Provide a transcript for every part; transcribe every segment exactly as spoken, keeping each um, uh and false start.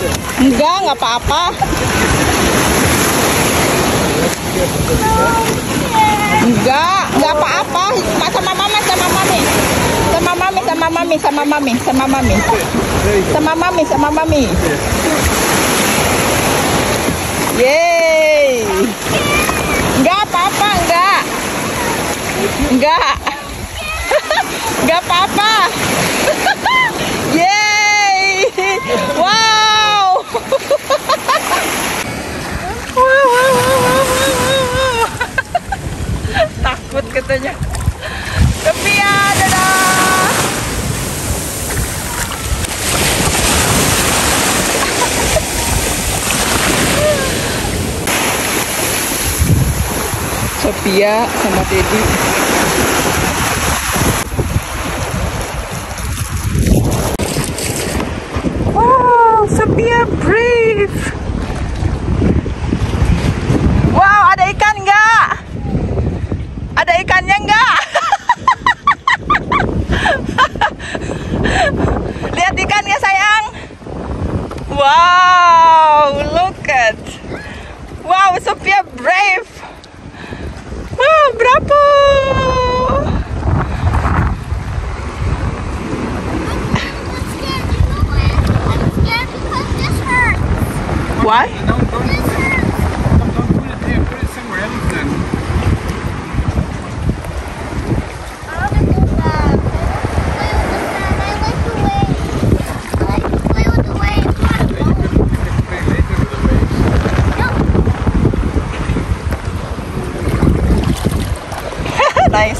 Enggak, nggak apa-apa. Enggak, nggak apa-apa. Sama mama, sama mami. Sama mami, sama mami, sama mami, sama mami. Sama mami, sama mami. Yeay. Enggak apa-apa, enggak. Enggak. Enggak apa-apa. Yeay. Wow. Takut katanya. Sophia, dadah. Sophia sama Teddy. Wow, Sophia brave. Wow, ada ikan nggak? Ada ikannya nggak? Lihat ikannya sayang. Wow, look at. Wow, Sophia brave. Wow, berapa? Why? Don't, don't, don't, don't put it there. Put it somewhere else then. Nice.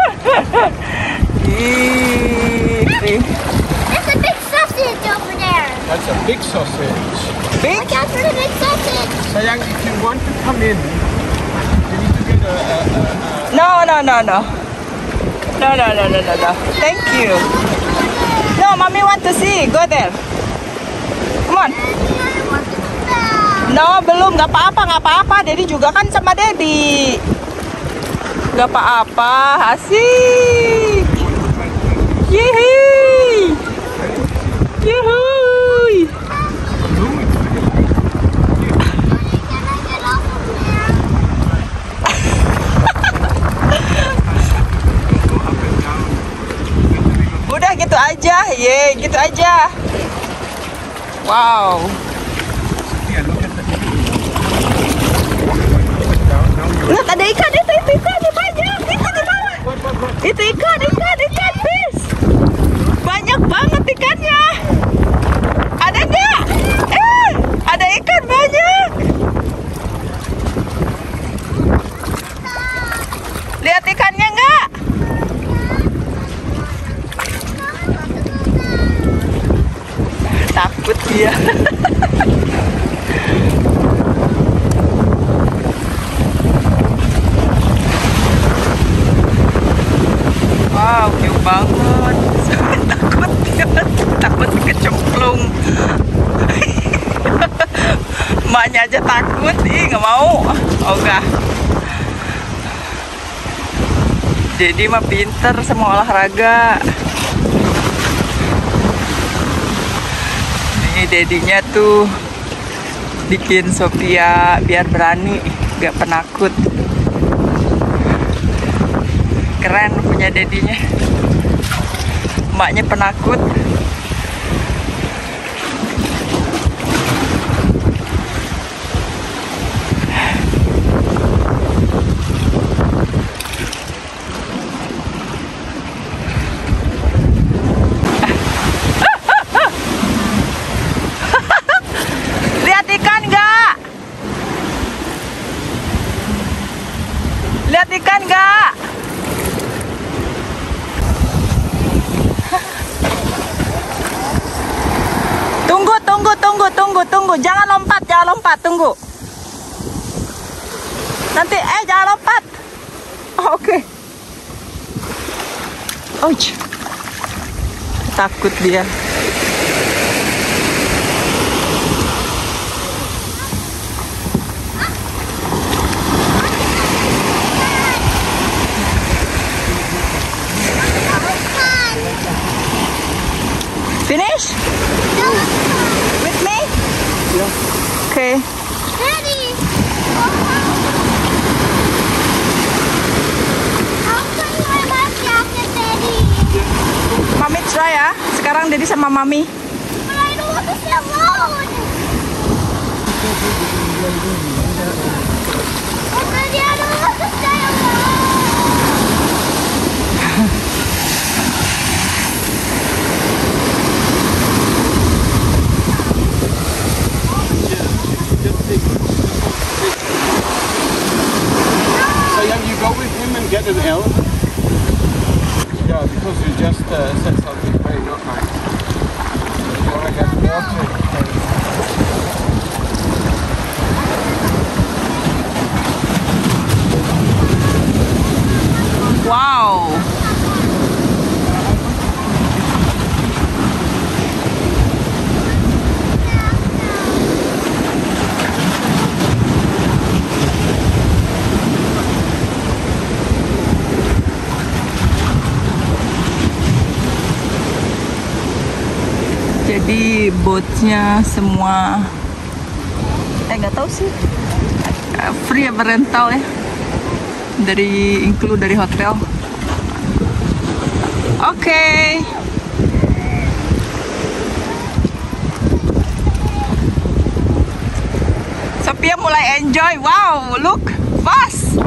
There's a big sausage over there. That's a big sausage. Big? Watch out for the big sausage. Sayang, if you want to come in, you need to get a, a, a, a No, no, no, no. No, no, no, no, no, no. Thank you. No, mommy want to see. Go there. Come on. No, belum. Gak apa-apa, gak apa-apa. Daddy juga kan sama Daddy. Gak apa-apa. Asik. Yeay. Yuhui. Udah gitu aja, ye, gitu aja. Wow. Lihat ada ikan itu, itu ikan itu banyak, itu di bawah. Itu ikan, ikan, ikan, fish. Banyak banget ikannya. Ada nggak? Eh, ada ikan banyak. Lihat ikannya nggak? Takut dia. Wow, cute banget. Takut dia, takut kecemplung. Emaknya aja takut, ih nggak mau. Ogah. Jadi mah pinter sama olahraga. Nih dedinya tuh bikin Sophia biar berani, gak penakut. Keren punya dedinya. Emaknya penakut. Lihat ikan nggak? Lihat ikan nggak? Tunggu, tunggu, tunggu, tunggu, tunggu. Jangan lompat, jangan lompat, tunggu. Nanti, eh jangan lompat. Oh, oke. Okay. Ouch. Takut dia. Finish? No. With me? Okay. Daddy. I'll put you in my jacket, Daddy. Mami try ya. Sekarang Daddy sama Mami. But I don't want to stay alone. Oh, Daddy, I don't want to stay alone. So yeah, you go with him and get an L. Yeah, because you just uh, said something very not nice. You want to get water. Wow. Jadi boatnya semua, eh nggak tahu sih, free apa rental ya, dari include dari hotel. Oke. Okay. Sophia mulai enjoy. Wow, look, fast.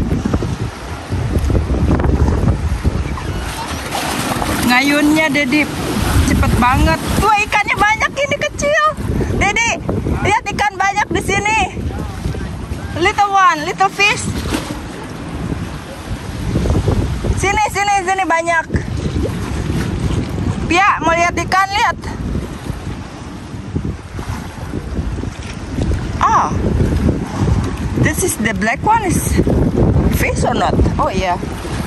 Ngayunnya Dedi cepet banget. Tuh ikannya banyak ini kecil. Dedi, lihat ikan banyak di sini. Little one, little fish. Sini, sini, sini banyak. Pia, mau lihat ikan, lihat. Oh, this is the black one is fish or not? Oh yeah.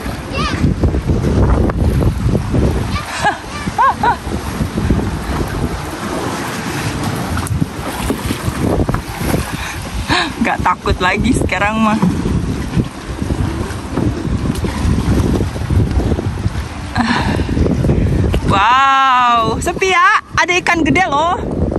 Gak takut lagi sekarang mah. Wow, sepi ya. Ada ikan gede loh.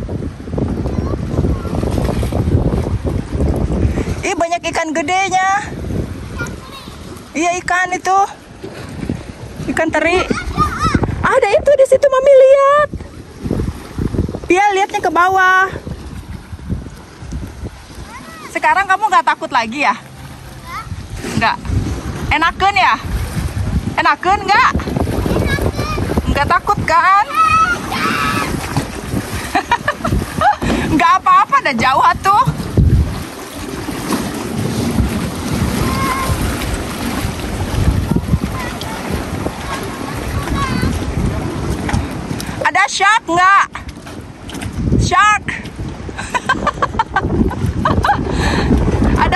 Ih, banyak ikan gedenya. Iya, ikan itu. Ikan teri. Ada itu di situ, Mami lihat. Dia lihatnya ke bawah. Sekarang kamu nggak takut lagi ya? Nggak. Enakan ya? Enakan nggak? Nggak takut kan? Nggak apa-apa, dah jauh atuh. Ada shark nggak? Shark. Ada.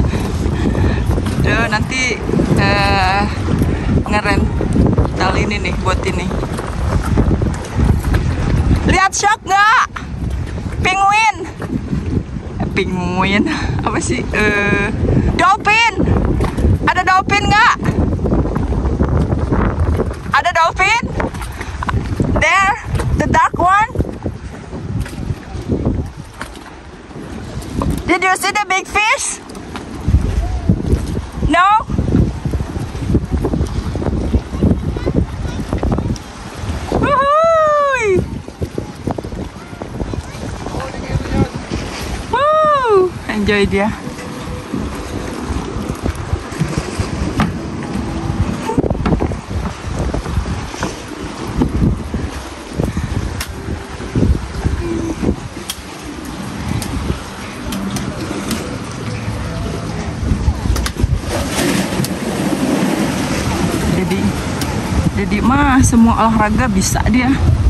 Duh, nanti uh, ngerental ini nih buat ini. Lihat shark nggak? Penguin. Penguin apa sih? Uh, dolphin. Ada dolphin nggak? Ada dolphin? There, the dark one. Did you see the big fish? No? Woohoo! Woo! Enjoy dia. Jadi mah semua olahraga bisa dia.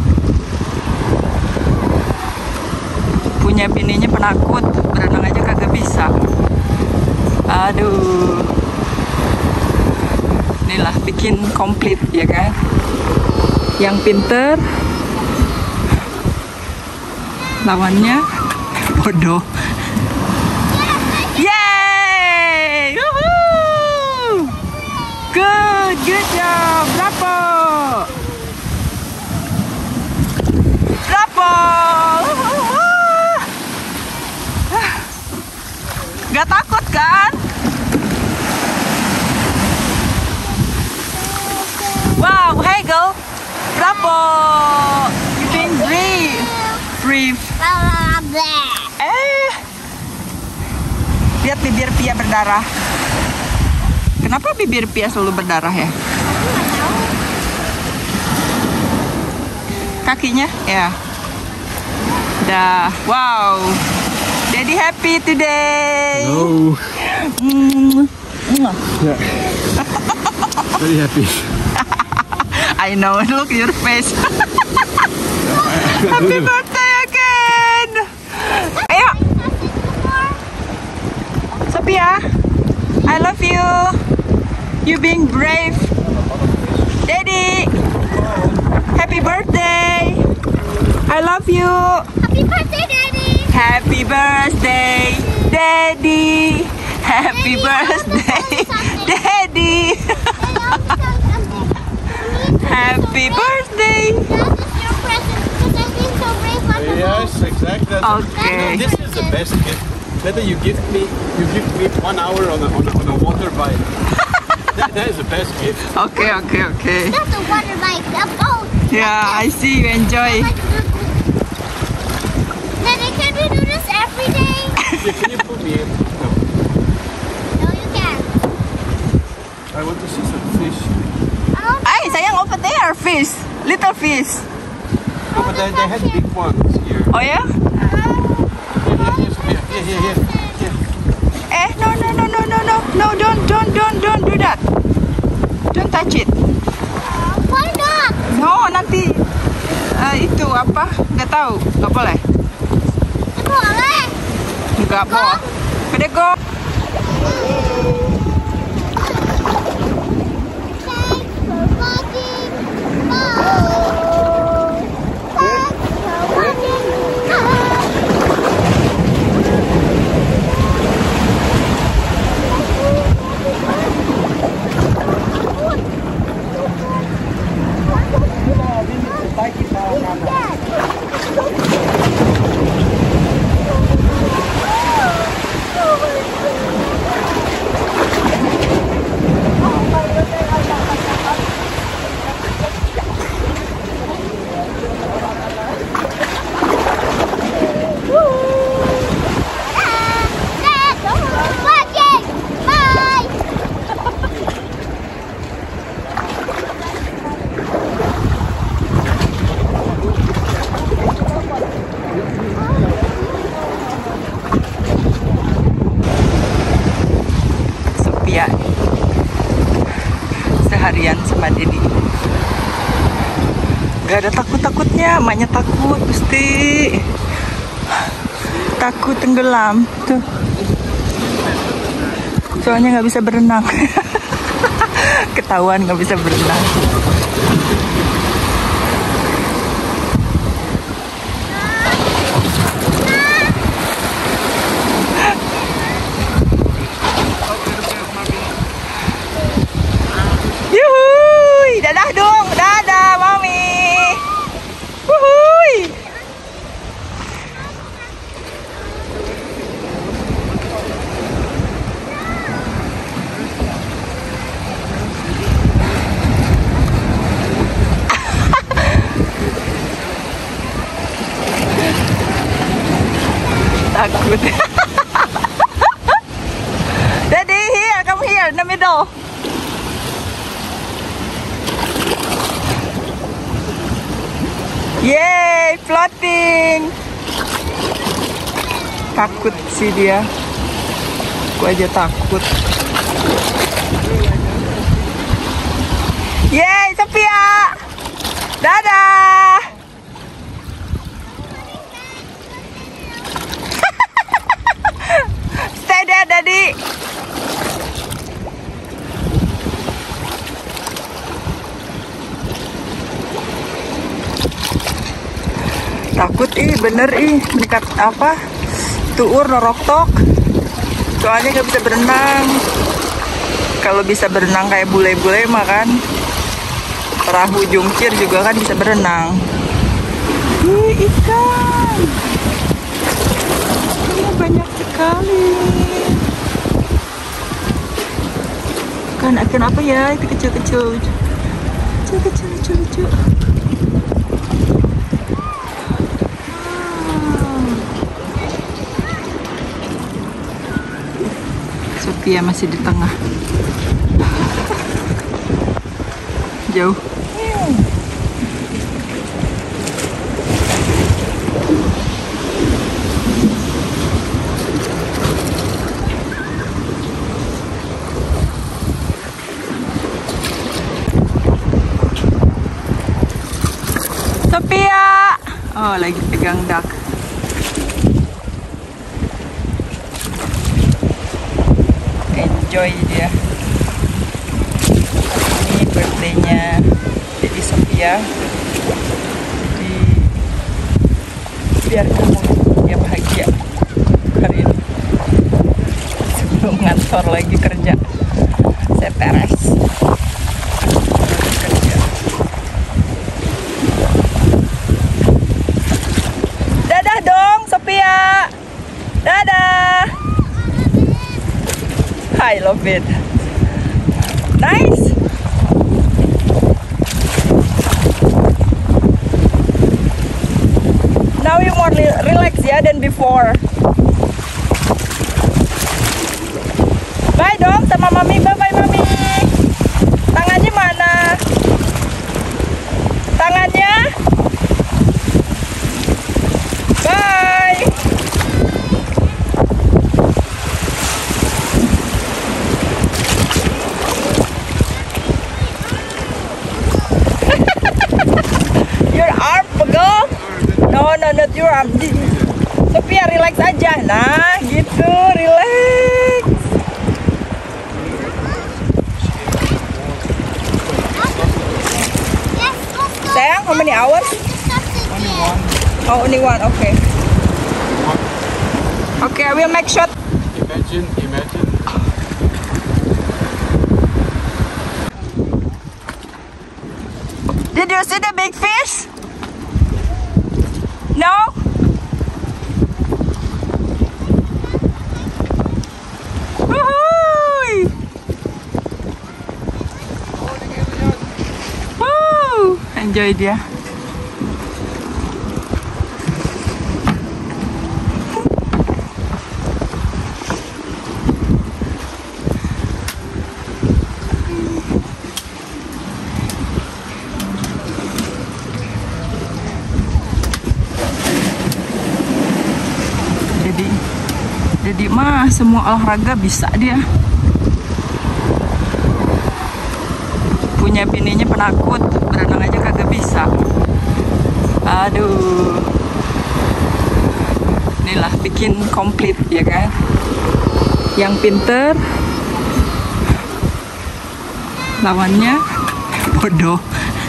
Punya bininya penakut, berenang aja kagak bisa. Aduh. Inilah bikin komplit ya kan. Yang pinter lawannya bodoh. Yeay! Woohoo! Good, good job. Bravo. Bravo. Ah. breathe. Eh, lihat bibir Pia berdarah. Kenapa bibir Pia selalu berdarah ya? Kakinya, ya. Dah, wow. Daddy happy today. No. Mm. Yeah. Very happy. I know. Look your face. Happy birthday again. Ayo. Sophia, I love you. You being brave. Daddy, happy birthday. I love you. Happy birthday, Daddy. Happy birthday, Daddy. Happy birthday, Daddy. Happy birthday. That is your present because I've been so brave on the Yes, exactly. Okay. This is the best gift. Better you give me, you give me one hour on a, on a, on a water bike. that, that is the best gift. Okay, okay, okay. That's a water bike. A boat. Yeah, I see you enjoy. Daddy, can we do this every day? Yeah, can you put me in? No. No, you can't. I want to see some fish. Oh, Ay, sayang over there, fish. Little fish. No, but they, they had big ones here. Oh yeah? Here, here, here, here, here. Eh, no, no, no, no, no, no. No, don't, don't, don't, don't do that. Don't touch it. why not? No, nanti eh, itu apa? Nggak tahu. Nggak boleh. Boleh. Nggak boleh. Pwede go. Thanks for watching. Bye. Thanks for watching. Thanks for watching. Bye. Sophia seharian sama Dedi. Gak ada takut-takutnya, emaknya takut pasti. Takut tenggelam tuh. Soalnya nggak bisa berenang. Ketahuan nggak bisa berenang. Yuhui, dadah dong, dadah mami. Wuhui. Takut. Daddy, here, come here in the middle. Yeay, floating. Takut sih dia. Aku aja takut. Yeay, Sophia. Dadah. Stay there, Daddy. Takut ih, bener ih, mendekat apa? Tuur noroktok. Soalnya gak bisa berenang. Kalau bisa berenang kayak bule-bule mah kan perahu jungkir juga kan bisa berenang. Ih, ikan. Ini banyak sekali. Ikan, ikan apa ya? Itu kecil-kecil. Kecil-kecil, lucu-lucu. Sophia masih di tengah. Jauh. Sophia! Oh, lagi pegang duck. Enjoy dia. Ini birthday-nya jadi Sophia. Jadi biar kamu dia bahagia hari ini. Sebelum ngantor lagi kerja. Saya peres. Kerja. Dadah dong Sophia. Dadah. I love it. Nice. Now you more relax ya than before. Bye dong sama mami. Bye bye mami. Tangannya mana? Tangannya? Bye. Your arm pegel? No, no, not your arm. Sophia, relax aja. Nah, gitu, relax. Sayang, how many hours? Oh, only one. Okay. Okay, I will make shot. Imagine, imagine. Did you see the big fish? No? Woohoo! Woo! Enjoy dia. Jadi, jadi mah semua olahraga bisa dia. Punya bininya penakut, berenang aja kagak bisa. Aduh, inilah bikin komplit ya kan. Yang pinter, lawannya bodoh.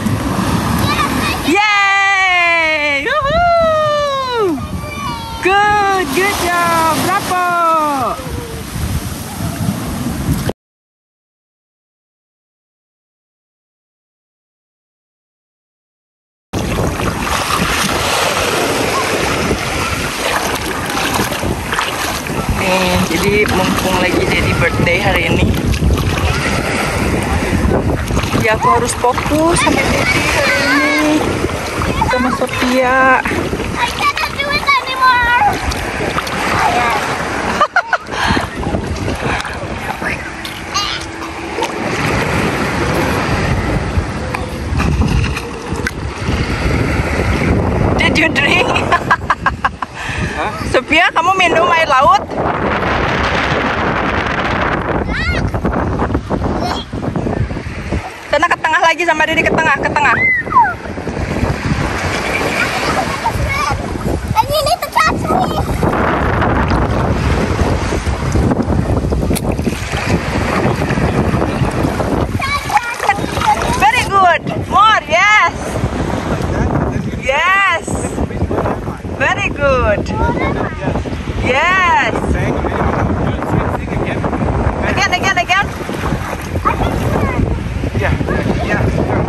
Yeay! Woohoo! Good, good job, bravo! Nih, jadi mumpung lagi jadi birthday hari ini, ya aku harus fokus sama Daddy hari ini, sama Sophia. I cannot do it anymore. Did you drink? Sophia, kamu minum air laut? Sana ke tengah lagi sama Didi, ke tengah, ke tengah. And you need to touch me. Very good. More, yes. Yes. Very good. Yes. Again, again, again. Yeah, yeah, yeah.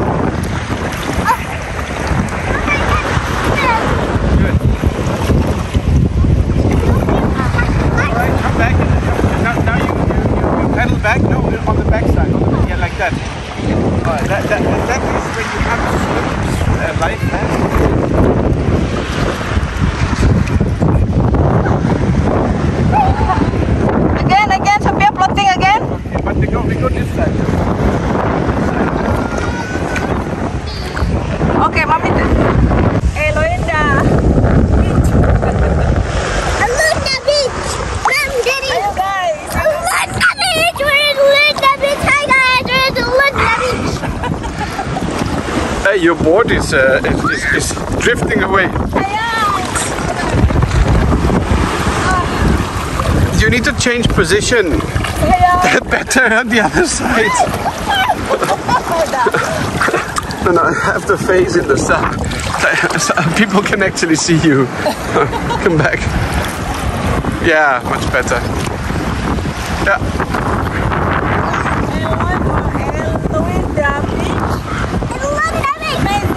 Good. All right, come back. Now, now you, you, you pedal back. No, on the back side. On the, yeah, like that. All right, that, that, that is when you have to swim uh, like that. board is, uh, is, is, is drifting away. You need to change position. Better on the other side. No, no, have the face in the sun. So people can actually see you. Come back. Yeah, much better. Yeah. I love it.